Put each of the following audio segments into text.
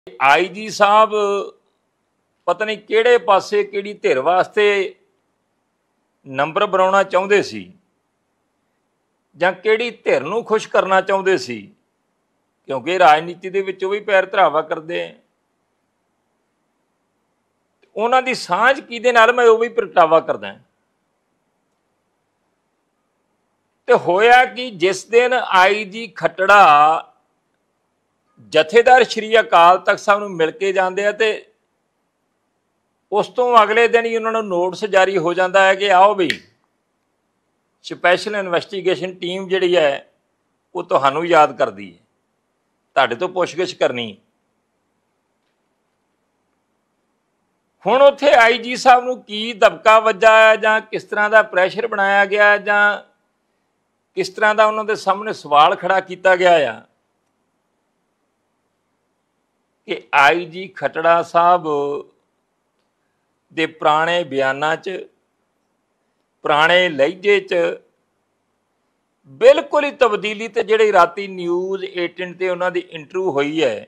IG ਸਾਹਿਬ ਪਤਾ ਨਹੀਂ ਕਿਹੜੇ ਪਾਸੇ ਕਿਹੜੀ ਧਿਰ ਵਾਸਤੇ ਨੰਬਰ ਬਣਾਉਣਾ ਚਾਹੁੰਦੇ ਸੀ ਜਾਂ ਕਿਹੜੀ ਧਿਰ ਨੂੰ ਖੁਸ਼ ਕਰਨਾ ਚਾਹੁੰਦੇ ਸੀ, ਕਿਉਂਕਿ ਰਾਜਨੀਤੀ ਦੇ ਵਿੱਚ ਉਹ ਵੀ ਪੈਰ ਧਰਾਵਾ ਕਰਦੇ ਆ। ਉਹਨਾਂ ਦੀ ਸਾਂਝ ਕਿਹਦੇ ਨਾਲ, ਮੈਂ ਉਹ ਵੀ ਪ੍ਰਗਟਾਵਾ ਕਰਦਾ। ਤੇ ਹੋਇਆ ਕਿ ਜਿਸ ਦਿਨ IG ਖੱਟੜਾ ਜਥੇਦਾਰ ਸ਼੍ਰੀ ਅਕਾਲ ਤਖਤ ਸਾਹਿਬ ਨੂੰ ਮਿਲ ਕੇ ਜਾਂਦੇ ਆ, ਤੇ ਉਸ ਤੋਂ ਅਗਲੇ ਦਿਨ ਹੀ ਉਹਨਾਂ ਨੂੰ ਨੋਟਿਸ ਜਾਰੀ ਹੋ ਜਾਂਦਾ ਹੈ ਕਿ ਆਓ ਵੀ ਸਪੈਸ਼ਲ ਇਨਵੈਸਟੀਗੇਸ਼ਨ ਟੀਮ ਜਿਹੜੀ ਹੈ ਉਹ ਤੁਹਾਨੂੰ ਯਾਦ ਕਰਦੀ ਹੈ, ਤੁਹਾਡੇ ਤੋਂ ਪੁੱਛਗਿੱਛ ਕਰਨੀ। ਹੁਣ ਉੱਥੇ IG ਸਾਹਿਬ ਨੂੰ ਕੀ ਦਬਕਾ ਵੱਜਾ ਹੈ, ਜਾਂ ਕਿਸ ਤਰ੍ਹਾਂ ਦਾ ਪ੍ਰੈਸ਼ਰ ਬਣਾਇਆ ਗਿਆ, ਜਾਂ ਕਿਸ ਤਰ੍ਹਾਂ ਦਾ ਉਹਨਾਂ ਦੇ ਸਾਹਮਣੇ ਸਵਾਲ ਖੜਾ ਕੀਤਾ ਗਿਆ ਆ ਕਿ IG ਖੱਟੜਾ ਸਾਹਿਬ ਦੇ ਪੁਰਾਣੇ ਬਿਆਨਾਂ 'ਚ, ਪੁਰਾਣੇ ਲਹਿਜੇ 'ਚ ਬਿਲਕੁਲ ਹੀ ਤਬਦੀਲੀ, ਤੇ ਜਿਹੜੀ ਰਾਤੀ ਨਿਊਜ਼ 18 ਤੇ ਉਹਨਾਂ ਦੀ ਇੰਟਰਵਿਊ ਹੋਈ ਹੈ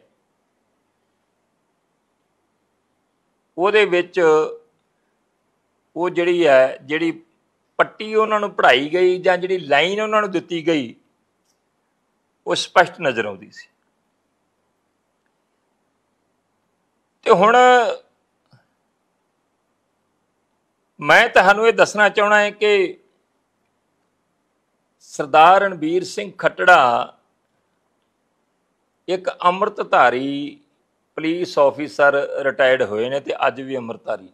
ਉਹਦੇ ਵਿੱਚ ਉਹ ਜਿਹੜੀ ਪੱਟੀ ਉਹਨਾਂ ਨੂੰ ਪੜ੍ਹਾਈ ਗਈ ਜਾਂ ਜਿਹੜੀ ਲਾਈਨ ਉਹਨਾਂ ਨੂੰ ਦਿੱਤੀ ਗਈ ਉਹ ਸਪਸ਼ਟ ਨਜ਼ਰ ਆਉਂਦੀ ਸੀ। ਤੇ ਹੁਣ ਮੈਂ ਤੁਹਾਨੂੰ ਇਹ ਦੱਸਣਾ ਚਾਹੁੰਦਾ ਹਾਂ ਕਿ ਸਰਦਾਰ ਰਣਬੀਰ ਸਿੰਘ ਖੱਟੜਾ ਇੱਕ ਅੰਮ੍ਰਿਤਧਾਰੀ ਪੁਲਿਸ ਆਫਿਸਰ ਰਿਟਾਇਰਡ ਹੋਏ ਨੇ, ਤੇ ਅੱਜ ਵੀ ਅੰਮ੍ਰਿਤਧਾਰੀ ਨੇ।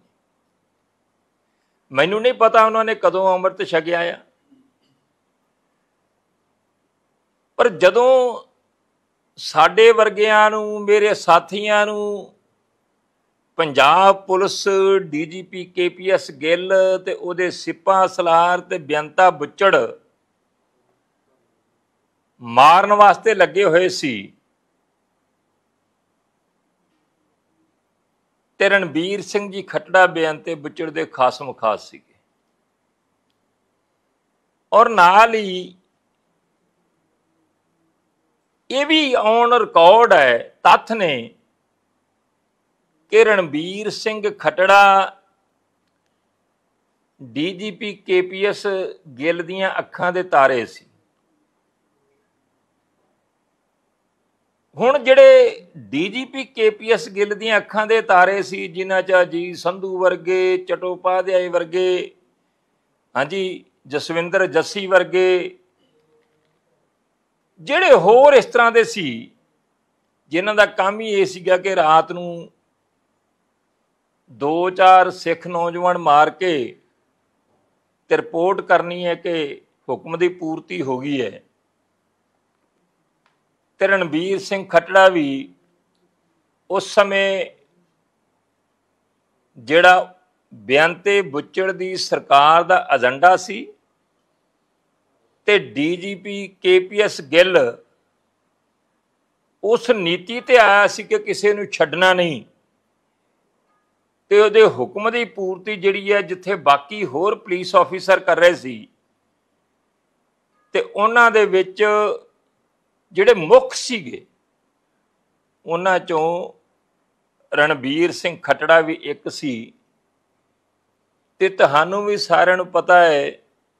ਮੈਨੂੰ ਨਹੀਂ ਪਤਾ ਉਹਨਾਂ ਨੇ ਕਦੋਂ ਅੰਮ੍ਰਿਤ ਛਕਿਆ ਆ, ਪਰ ਜਦੋਂ ਸਾਡੇ ਵਰਗਿਆਂ ਨੂੰ, ਮੇਰੇ ਸਾਥੀਆਂ ਨੂੰ Punjab police DGP KPS Gill ਤੇ ਉਹਦੇ ਸਿਪਾ ਸਲਾਰ ਤੇ ਬੇਅੰਤਾ ਬੁੱਚੜ ਮਾਰਨ ਵਾਸਤੇ ਲੱਗੇ ਹੋਏ ਸੀ, ਤੇ ਰਣਬੀਰ ਸਿੰਘ ਜੀ ਖੱਟੜਾ ਬੇਅੰਤੇ ਬੁੱਚੜ ਦੇ ਖਾਸਮ ਖਾਸ ਸੀਗੇ। ਔਰ ਨਾਲ ਹੀ ਇਹ ਵੀ ਔਨ ਰਿਕਾਰਡ ਹੈ, ਤੱਥ ਨੇ ਕਿ ਰਣਬੀਰ ਸਿੰਘ ਖੱਟੜਾ DGP KPS ਗਿੱਲ ਦੀਆਂ ਅੱਖਾਂ ਦੇ ਤਾਰੇ ਸੀ। ਹੁਣ ਜਿਹੜੇ DGP KPS ਗਿੱਲ ਦੀਆਂ ਅੱਖਾਂ ਦੇ ਤਾਰੇ ਸੀ, ਜਿਨ੍ਹਾਂ 'ਚ ਅਜੀਤ ਸੰਧੂ ਵਰਗੇ, ਚਟੋਪਾਧਿਆਏ ਵਰਗੇ, ਹਾਂਜੀ ਜਸਵਿੰਦਰ ਜੱਸੀ ਵਰਗੇ, ਜਿਹੜੇ ਹੋਰ ਇਸ ਤਰ੍ਹਾਂ ਦੇ ਸੀ ਜਿਨ੍ਹਾਂ ਦਾ ਕੰਮ ਹੀ ਇਹ ਸੀਗਾ ਕਿ ਰਾਤ ਨੂੰ 2-4 ਸਿੱਖ ਨੌਜਵਾਨ ਮਾਰ ਕੇ ਤੇ ਰਿਪੋਰਟ ਕਰਨੀ ਹੈ ਕਿ ਹੁਕਮ ਦੀ ਪੂਰਤੀ ਹੋ ਗਈ ਹੈ। ਤੇ ਰਣਬੀਰ ਸਿੰਘ ਖੱਟੜਾ ਵੀ ਉਸ ਸਮੇਂ ਜਿਹੜਾ ਬੇਅੰਤੇ ਬੁੱਚੜ ਦੀ ਸਰਕਾਰ ਦਾ ਏਜੰਡਾ ਸੀ, ਤੇ DGP KPS ਗਿੱਲ ਉਸ ਨੀਤੀ ਤੇ ਆਇਆ ਸੀ ਕਿ ਕਿਸੇ ਨੂੰ ਛੱਡਣਾ ਨਹੀਂ, ਤੇ ਉਹਦੇ ਹੁਕਮ ਦੀ ਪੂਰਤੀ ਜਿਹੜੀ ਹੈ, ਜਿੱਥੇ ਬਾਕੀ ਹੋਰ ਪੁਲਿਸ ਆਫਿਸਰ ਕਰ ਰਹੇ ਸੀ, ਤੇ ਉਹਨਾਂ ਦੇ ਵਿੱਚ ਜਿਹੜੇ ਮੁੱਖ ਸੀਗੇ ਉਹਨਾਂ 'ਚੋਂ ਰਣਬੀਰ ਸਿੰਘ ਖੱਟੜਾ ਵੀ ਇੱਕ ਸੀ। ਤੇ ਤੁਹਾਨੂੰ ਵੀ ਸਾਰਿਆਂ ਨੂੰ ਪਤਾ ਹੈ,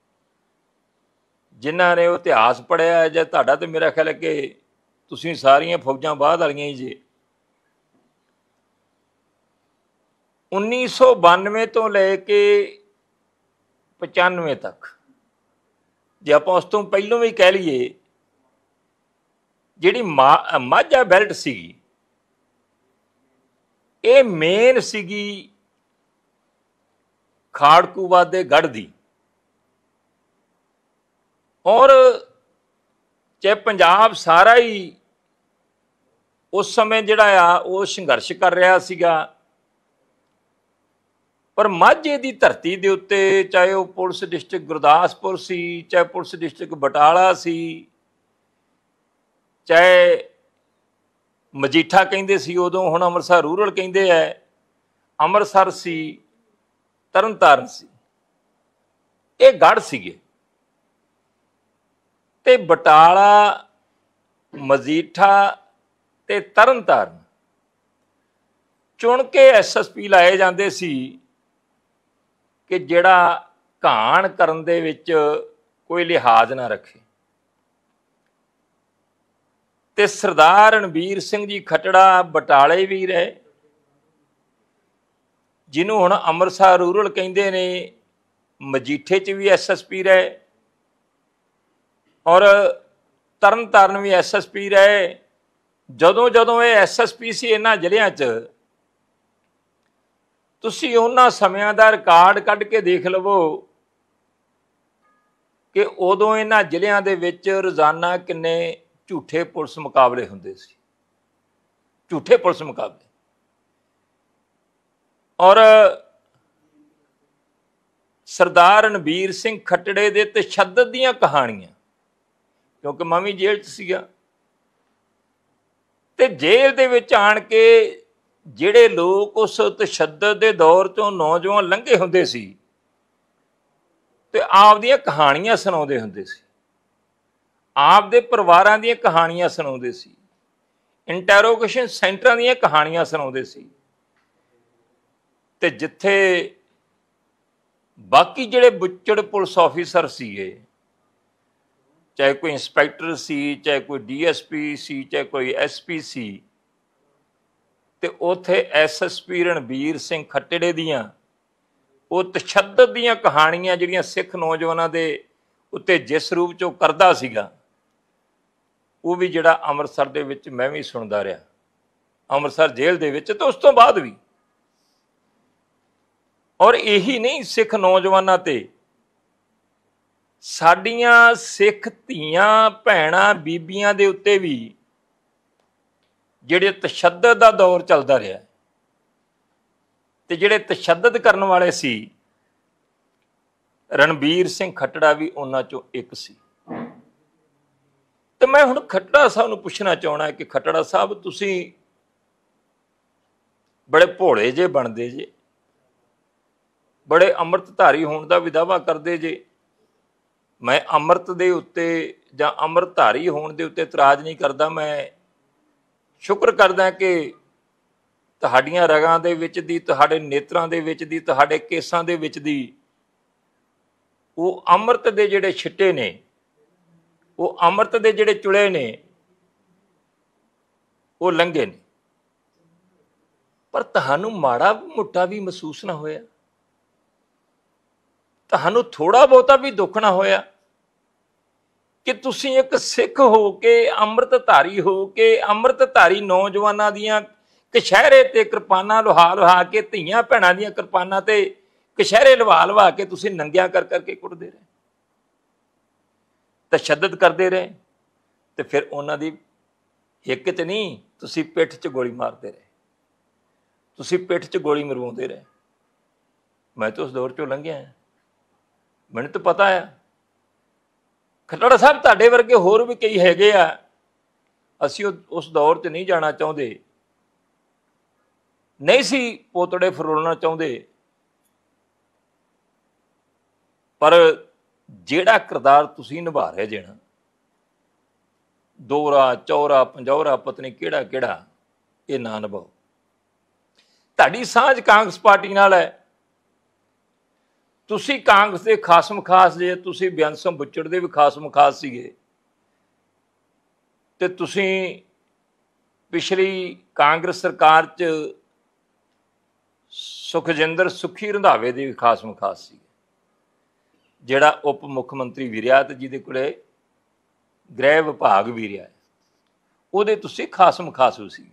ਜਿਨ੍ਹਾਂ ਨੇ ਉਹ ਇਤਿਹਾਸ ਪੜ੍ਹਿਆ ਜਾਂ ਤੁਹਾਡਾ, ਤੇ ਮੇਰਾ ਖਿਆਲ ਹੈ ਕਿ ਤੁਸੀਂ ਸਾਰੀਆਂ ਫੌਜਾਂ ਬਾਅਦ ਵਾਲੀਆਂ ਹੀ ਜੇ। 1992 ਤੋਂ ਲੈ ਕੇ 95 ਤੱਕ, ਜੇ ਆਪਾਂ ਉਸ ਤੋਂ ਪਹਿਲੋਂ ਵੀ ਕਹਿ ਲਈਏ, ਜਿਹੜੀ ਮਾਝਾ ਬੈਲਟ ਸੀਗੀ ਇਹ ਮੇਨ ਸੀਗੀ ਖਾੜਕੂਵਾਦ ਦੇ ਗੜ੍ਹ ਦੀ। ਔਰ ਚਾਹੇ ਪੰਜਾਬ ਸਾਰਾ ਹੀ ਉਸ ਸਮੇਂ ਜਿਹੜਾ ਆ ਉਹ ਸੰਘਰਸ਼ ਕਰ ਰਿਹਾ ਸੀਗਾ, ਪਰ ਮਾਝੇ ਦੀ ਧਰਤੀ ਦੇ ਉੱਤੇ, ਚਾਹੇ ਉਹ ਪੁਲਿਸ ਡਿਸਟ੍ਰਿਕਟ ਗੁਰਦਾਸਪੁਰ ਸੀ, ਚਾਹੇ ਪੁਲਿਸ ਡਿਸਟ੍ਰਿਕਟ ਬਟਾਲਾ ਸੀ, ਚਾਹੇ ਮਜੀਠਾ ਕਹਿੰਦੇ ਸੀ ਉਦੋਂ, ਹੁਣ ਅੰਮ੍ਰਿਤਸਰ ਰੂਰਲ ਕਹਿੰਦੇ ਹੈ, ਅੰਮ੍ਰਿਤਸਰ ਸੀ, ਤਰਨਤਾਰਨ ਸੀ, ਇਹ ਗੜ੍ਹ ਸੀਗੇ। ਤੇ ਬਟਾਲਾ, ਮਜੀਠਾ ਤੇ ਤਰਨਤਾਰਨ ਚੁਣ ਕੇ ਐਸਐਸਪੀ ਲਾਏ ਜਾਂਦੇ ਸੀ ਕਿ ਜਿਹੜਾ ਘਾਣ ਕਰਨ ਦੇ ਵਿੱਚ ਕੋਈ ਲਿਹਾਜ਼ ਨਾ ਰੱਖੇ। ਤੇ ਸਰਦਾਰ ਰਣਬੀਰ ਸਿੰਘ ਜੀ ਖੱਟੜਾ ਬਟਾਲੇ ਵੀ ਰਹੇ, ਜਿਹਨੂੰ ਹੁਣ ਅੰਮ੍ਰਿਤਸਰ ਰੂਰਲ ਕਹਿੰਦੇ ਨੇ, ਮਜੀਠੇ 'ਚ ਵੀ ਐਸਐਸਪੀ ਰਹੇ ਔਰ ਤਰਨ ਤਾਰਨ ਵੀ ਐਸਐਸਪੀ ਰਹੇ। ਜਦੋਂ ਜਦੋਂ ਇਹ ਐਸਐਸਪੀ ਸੀ ਇਹਨਾਂ ਜ਼ਿਲ੍ਹਿਆਂ 'ਚ, ਤੁਸੀਂ ਉਹਨਾਂ ਸਮਿਆਂ ਦਾ ਰਿਕਾਰਡ ਕੱਢ ਕੇ ਦੇਖ ਲਵੋ ਕਿ ਉਦੋਂ ਇਹਨਾਂ ਜ਼ਿਲ੍ਹਿਆਂ ਦੇ ਵਿੱਚ ਰੋਜ਼ਾਨਾ ਕਿੰਨੇ ਝੂਠੇ ਪੁਲਿਸ ਮੁਕਾਬਲੇ ਹੁੰਦੇ ਸੀ, ਝੂਠੇ ਪੁਲਿਸ ਮੁਕਾਬਲੇ। ਔਰ ਸਰਦਾਰ ਰਣਬੀਰ ਸਿੰਘ ਖੱਟੜੇ ਦੇ ਤਸ਼ੱਦਦ ਦੀਆਂ ਕਹਾਣੀਆਂ, ਕਿਉਂਕਿ ਮੈਂ ਵੀ ਜੇਲ੍ਹ 'ਚ ਸੀਗਾ, ਤੇ ਜੇਲ੍ਹ ਦੇ ਵਿੱਚ ਆਣ ਕੇ ਜਿਹੜੇ ਲੋਕ ਉਸ ਤਸ਼ੱਦਦ ਦੇ ਦੌਰ 'ਚੋਂ ਨੌਜਵਾਨ ਲੰਘੇ ਹੁੰਦੇ ਸੀ ਤੇ ਆਪਦੀਆਂ ਕਹਾਣੀਆਂ ਸੁਣਾਉਂਦੇ ਹੁੰਦੇ ਸੀ, ਆਪਦੇ ਪਰਿਵਾਰਾਂ ਦੀਆਂ ਕਹਾਣੀਆਂ ਸੁਣਾਉਂਦੇ ਸੀ, ਇੰਟਰੋਗੇਸ਼ਨ ਸੈਂਟਰਾਂ ਦੀਆਂ ਕਹਾਣੀਆਂ ਸੁਣਾਉਂਦੇ ਸੀ। ਤੇ ਜਿੱਥੇ ਬਾਕੀ ਜਿਹੜੇ ਬੁੱਚੜ ਪੁਲਿਸ ਆਫੀਸਰ ਸੀਗੇ, ਚਾਹੇ ਕੋਈ ਇੰਸਪੈਕਟਰ ਸੀ, ਚਾਹੇ ਕੋਈ ਡੀਐਸਪੀ ਸੀ, ਚਾਹੇ ਕੋਈ ਐਸਪੀ ਸੀ, ਤੇ ਉੱਥੇ ਐਸਐਸਪੀ ਰਣਬੀਰ ਸਿੰਘ ਖੱਟੜੇ ਦੀਆਂ ਉਹ ਤਸ਼ੱਦਦ ਦੀਆਂ ਕਹਾਣੀਆਂ ਜਿਹੜੀਆਂ ਸਿੱਖ ਨੌਜਵਾਨਾਂ ਦੇ ਉੱਤੇ ਜਿਸ ਰੂਪ 'ਚ ਉਹ ਕਰਦਾ ਸੀਗਾ, ਉਹ ਵੀ ਜਿਹੜਾ ਅੰਮ੍ਰਿਤਸਰ ਦੇ ਵਿੱਚ ਮੈਂ ਵੀ ਸੁਣਦਾ ਰਿਹਾ, ਅੰਮ੍ਰਿਤਸਰ ਜੇਲ੍ਹ ਦੇ ਵਿੱਚ, ਤੇ ਉਸ ਤੋਂ ਬਾਅਦ ਵੀ। ਔਰ ਇਹੀ ਨਹੀਂ, ਸਿੱਖ ਨੌਜਵਾਨਾਂ ਤੇ ਸਾਡੀਆਂ ਸਿੱਖ ਧੀਆਂ ਭੈਣਾਂ ਬੀਬੀਆਂ ਦੇ ਉੱਤੇ ਵੀ ਜਿਹੜੇ ਤਸ਼ੱਦਦ ਦਾ ਦੌਰ ਚੱਲਦਾ ਰਿਹਾ, ਤੇ ਜਿਹੜੇ ਤਸ਼ੱਦਦ ਕਰਨ ਵਾਲੇ ਸੀ, ਰਣਬੀਰ ਸਿੰਘ ਖੱਟੜਾ ਵੀ ਉਹਨਾਂ ਚੋਂ ਇੱਕ ਸੀ। ਤੇ ਮੈਂ ਹੁਣ ਖੱਟੜਾ ਸਾਹਿਬ ਨੂੰ ਪੁੱਛਣਾ ਚਾਹੁੰਦਾ ਕਿ ਖੱਟੜਾ ਸਾਹਿਬ, ਤੁਸੀਂ ਬੜੇ ਭੋਲੇ ਜੇ ਬਣਦੇ ਜੇ, ਬੜੇ ਅੰਮ੍ਰਿਤਧਾਰੀ ਹੋਣ ਦਾ ਵੀ ਦਾਅਵਾ ਕਰਦੇ ਜੇ। ਮੈਂ ਅੰਮ੍ਰਿਤ ਦੇ ਉੱਤੇ ਜਾਂ ਅੰਮ੍ਰਿਤਧਾਰੀ ਹੋਣ ਦੇ ਉੱਤੇ ਇਤਰਾਜ਼ ਨਹੀਂ ਕਰਦਾ, ਮੈਂ ਸ਼ੁਕਰ ਕਰਦਾ ਕਿ ਤੁਹਾਡੀਆਂ ਰਗਾਂ ਦੇ ਵਿੱਚ ਦੀ, ਤੁਹਾਡੇ ਨੇਤਰਾਂ ਦੇ ਵਿੱਚ ਦੀ, ਤੁਹਾਡੇ ਕੇਸਾਂ ਦੇ ਵਿੱਚ ਦੀ ਉਹ ਅੰਮ੍ਰਿਤ ਦੇ ਜਿਹੜੇ ਛਿੱਟੇ ਨੇ, ਉਹ ਅੰਮ੍ਰਿਤ ਦੇ ਜਿਹੜੇ ਚੁਲੇ ਨੇ, ਉਹ ਲੰਘੇ ਨੇ। ਪਰ ਤੁਹਾਨੂੰ ਮਾੜਾ ਮੋਟਾ ਵੀ ਮਹਿਸੂਸ ਨਾ ਹੋਇਆ? ਤੁਹਾਨੂੰ ਥੋੜਾ ਬਹੁਤਾ ਵੀ ਦੁੱਖ ਨਾ ਹੋਇਆ ਕਿ ਤੁਸੀਂ ਇੱਕ ਸਿੱਖ ਹੋ ਕੇ, ਅੰਮ੍ਰਿਤਧਾਰੀ ਹੋ ਕੇ, ਅੰਮ੍ਰਿਤਧਾਰੀ ਨੌਜਵਾਨਾਂ ਦੀਆਂ ਕਛਹਿਰੇ ਤੇ ਕਿਰਪਾਨਾਂ ਲੁਹਾ ਲੁਹਾ ਕੇ, ਧੀਆਂ ਭੈਣਾਂ ਦੀਆਂ ਕਿਰਪਾਨਾਂ ਤੇ ਕਛਹਿਰੇ ਲਵਾ ਲਵਾ ਕੇ ਤੁਸੀਂ ਨੰਗਿਆਂ ਕਰ ਕਰਕੇ ਕੁੱਟਦੇ ਰਹੇ, ਤਸ਼ੱਦਦ ਕਰਦੇ ਰਹੇ, ਤੇ ਫਿਰ ਉਹਨਾਂ ਦੀ ਹਿੱਕ 'ਚ ਨਹੀਂ, ਤੁਸੀਂ ਪਿੱਠ 'ਚ ਗੋਲੀ ਮਾਰਦੇ ਰਹੇ, ਤੁਸੀਂ ਪਿੱਠ 'ਚ ਗੋਲੀ ਮਰਵਾਉਂਦੇ ਰਹੇ। ਮੈਂ ਤਾਂ ਉਸ ਦੌਰ 'ਚੋਂ ਲੰਘਿਆ, ਮੈਨੂੰ ਤਾਂ ਪਤਾ ਆ। ਖੱਟੜਾ ਸਾਹਿਬ, ਤੁਹਾਡੇ ਵਰਗੇ ਹੋਰ ਵੀ ਕਈ ਹੈਗੇ ਆ, ਅਸੀਂ ਉਸ ਦੌਰ 'ਚ ਨਹੀਂ ਜਾਣਾ ਚਾਹੁੰਦੇ, ਨਹੀਂ ਸੀ ਪੋਤੜੇ ਫਰੋਲਣਾ ਚਾਹੁੰਦੇ, ਪਰ ਜਿਹੜਾ ਕਿਰਦਾਰ ਤੁਸੀਂ ਨਿਭਾ ਰਹੇ ਜੇ ਨਾ, ਦੋਹਰਾ ਚੌਰਾ ਪੰਜੌਰਾ ਪਤਨੀ ਕਿਹੜਾ ਕਿਹੜਾ, ਇਹ ਨਾ ਨਿਭਾਓ। ਤੁਹਾਡੀ ਸਾਂਝ ਕਾਂਗਰਸ ਪਾਰਟੀ ਨਾਲ ਹੈ, ਤੁਸੀਂ ਕਾਂਗਰਸ ਦੇ ਖਾਸਮ ਖਾਸ ਜੇ, ਤੁਸੀਂ ਬੇਅੰਤ ਸਿੰਘ ਬੁੱਚੜ ਦੇ ਵੀ ਖਾਸਮ ਖਾਸ ਸੀਗੇ, ਤੇ ਤੁਸੀਂ ਪਿਛਲੀ ਕਾਂਗਰਸ ਸਰਕਾਰ 'ਚ ਸੁਖਜਿੰਦਰ ਸੁੱਖੀ ਰੰਧਾਵੇ ਦੇ ਵੀ ਖਾਸਮ ਖਾਸ ਸੀਗੇ, ਜਿਹੜਾ ਉਪ ਮੁੱਖ ਮੰਤਰੀ ਵੀ ਰਿਹਾ ਤੇ ਜਿਹਦੇ ਕੋਲੇ ਗ੍ਰਹਿ ਵਿਭਾਗ ਵੀ ਰਿਹਾ, ਉਹਦੇ ਤੁਸੀਂ ਖਾਸਮ ਖਾਸ ਸੀਗੇ।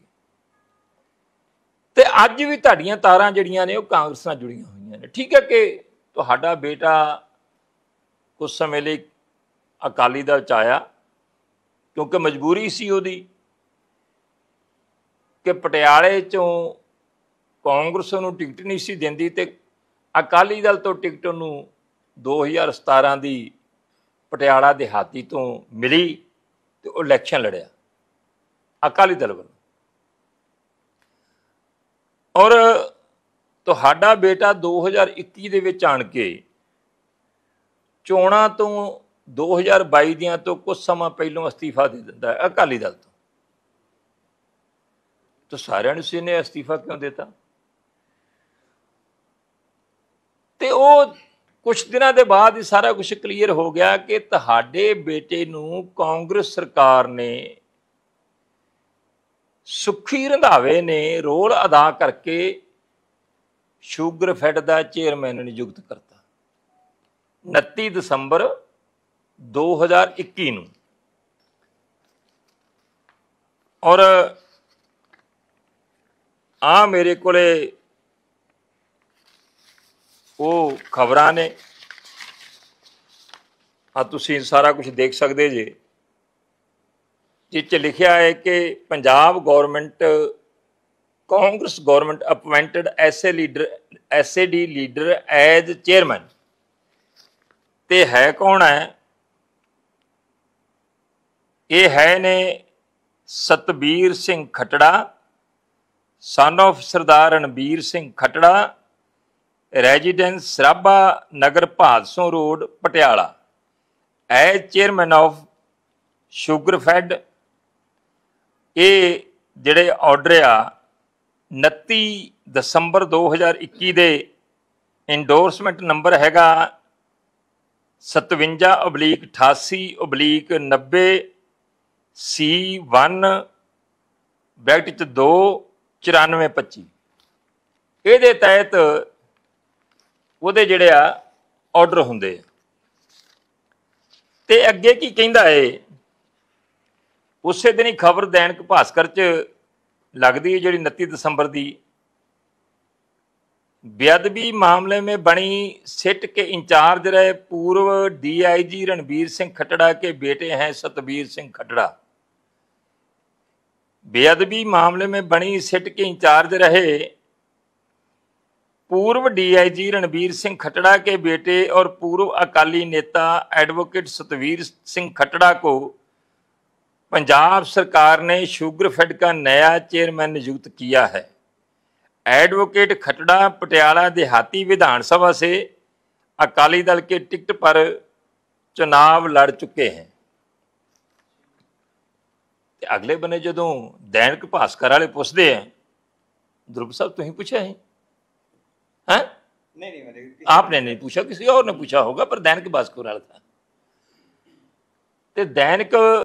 ਤੇ ਅੱਜ ਵੀ ਤੁਹਾਡੀਆਂ ਤਾਰਾਂ ਜਿਹੜੀਆਂ ਨੇ ਉਹ ਕਾਂਗਰਸ ਨਾਲ ਜੁੜੀਆਂ ਹੋਈਆਂ ਨੇ। ਠੀਕ ਹੈ ਕਿ ਤੁਹਾਡਾ ਬੇਟਾ ਕੁਝ ਸਮੇਂ ਲਈ ਅਕਾਲੀ ਦਲ 'ਚ ਆਇਆ, ਕਿਉਂਕਿ ਮਜਬੂਰੀ ਸੀ ਉਹਦੀ ਕਿ ਪਟਿਆਲੇ 'ਚੋਂ ਕਾਂਗਰਸ ਨੂੰ ਟਿਕਟ ਨਹੀਂ ਸੀ ਦਿੰਦੀ, ਤੇ ਅਕਾਲੀ ਦਲ ਤੋਂ ਟਿਕਟ ਉਹਨੂੰ 2017 ਦੀ ਪਟਿਆਲਾ ਦਿਹਾਤੀ ਤੋਂ ਮਿਲੀ, ਤੇ ਉਹ ਇਲੈਕਸ਼ਨ ਲੜਿਆ ਅਕਾਲੀ ਦਲ ਵੱਲੋਂ। ਔਰ ਤੁਹਾਡਾ ਬੇਟਾ 2021 ਦੇ ਵਿੱਚ ਆਣ ਕੇ ਚੋਣਾਂ ਤੋਂ 2022 ਦੀਆਂ ਤੋਂ ਕੁਝ ਸਮਾਂ ਪਹਿਲੋਂ ਅਸਤੀਫਾ ਦੇ ਦਿੰਦਾ ਹੈ ਅਕਾਲੀ ਦਲ ਤੋਂ। तो सारिਆਂ ਨੂੰ ਸੀ ਨੇ ਅਸਤੀਫਾ ਕਿਉਂ ਦਿੱਤਾ। ਤੇ ਉਹ ਕੁਝ ਦਿਨਾਂ ਦੇ ਬਾਅਦ ਹੀ ਸਾਰਾ ਕੁਝ ਕਲੀਅਰ ਹੋ ਗਿਆ ਕਿ ਤੁਹਾਡੇ ਬੇਟੇ ਨੂੰ ਕਾਂਗਰਸ ਸਰਕਾਰ ਨੇ ਸੁੱਖੀ ਰੰਧਾਵੇ ਨੇ ਰੋਲ ਅਦਾ ਕਰਕੇ ਸ਼ੂਗਰਫੈਡ ਦਾ ਚੇਅਰਮੈਨ ਨਿਯੁਕਤ ਕਰਤਾ 29 ਦਸੰਬਰ 2021 ਨੂੰ। ਔਰ ਆ ਮੇਰੇ ਕੋਲੇ ਉਹ ਖਬਰਾਂ ਨੇ, ਆ ਤੁਸੀਂ ਸਾਰਾ ਕੁਝ ਦੇਖ ਸਕਦੇ ਜੇ, ਜਿਸ 'ਚ ਲਿਖਿਆ ਹੈ ਕਿ Punjab government Congress government appointed SAD leader as chairman. ਤੇ ਹੈ ਕੌਣ ਹੈ? ਇਹ ਹੈ ਨੇ Satbir Singh Khattra, son of Sardar Ranbir Singh Khattra, residence Sarabha Nagar Bhadson road Patiala, as chairman of Sugarfed. ਇਹ ਜਿਹੜੇ ਆਰਡਰ ਆ 29 ਦਸੰਬਰ 2021 ਦੇ ਇੰਡੋਰਸਮੈਂਟ ਨੰਬਰ ਹੈਗਾ 57/88/90 C1 ਬ੍ਰੈਕਟ 'ਚ 2 9425। ਇਹਦੇ ਤਹਿਤ ਉਹਦੇ ਜਿਹੜੇ ਆ ਆਰਡਰ ਹੁੰਦੇ ਆ। ਤੇ ਅੱਗੇ ਕੀ ਕਹਿੰਦਾ ਏ, ਉਸੇ ਦਿਨ ਹੀ ਖਬਰ ਦੈਨਿਕ ਭਾਸਕਰ 'ਚ लगती है जी 29 दिसंबर की। बेअदबी मामले में बनी सिट के इंचार्ज रहे पूर्व DIG रणबीर सिंह खट्टड़ा के बेटे हैं सतबीर सिंह खट्टड़ा। बेअदबी मामले में बनी सिट के इंचार्ज रहे पूर्व DIG रणबीर सिंह खट्टड़ा के बेटे और पूर्व अकाली नेता एडवोकेट सतबीर सिंह खट्टड़ा को पंजाब सरकार ने शुगरफेड का नया चेयरमैन नियुक्त किया है। एडवोकेट खट्टड़ा पटियाला देहाती विधानसभा से अकाली दल के टिकट पर चुनाव लड़ चुके हैं। अगले बने जो दैनिक भास्कर वाले पूछते हैं, ध्रुव साहब तुम पूछा है? हैं? नहीं, आपने नहीं पूछा, किसी और ने पूछा होगा, पर दैनिक भास्कर वाला था। दैनिक